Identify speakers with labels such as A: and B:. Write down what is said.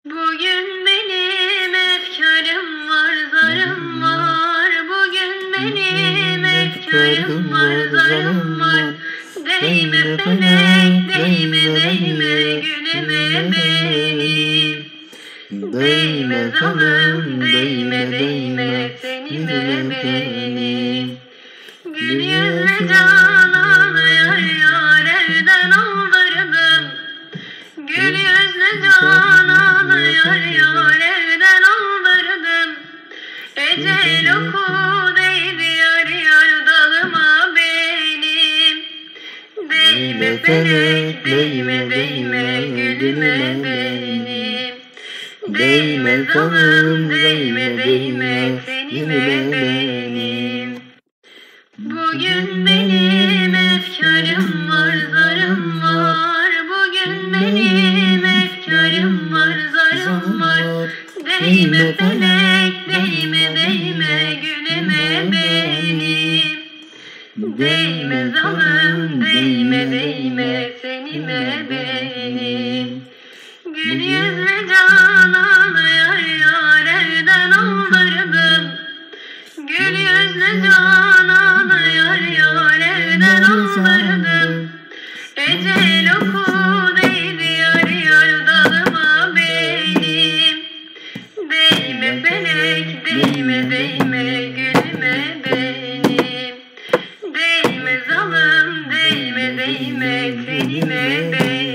A: Bugün benim efkarım var, zarım var. Bugün benim efkarım var, zarım var. Deyme felek, deyme, deyme gülüme benim. Deyme zarın, deyme, deyme telime benim. Gül yüzlü canan yar yar evden aldırdım. Gül yüzlü canan yar yar evden aldırdım. Ecel oku değdi yar yar dalıma benim. Deyme felek, deyme, deyme gülüme benim. Deyme zarın, deyme, deyme telime benim. Bugün benim efkarım var, zarım var. Bugün benim efkarım var, zarım var. Deyme felek, deyme, deyme gülüme benim. Deyme zarın, deyme, deyme telime benim. Gül yüzlü canan yar yar evden aldırdım. Gül yüzlü canan yar yar evden aldırdım. Ecel oku değdi yar yar dalıma benim. Deyme felek, deyme, deyme gülüme benim. Deyme zalım, deyme, deyme telime benim.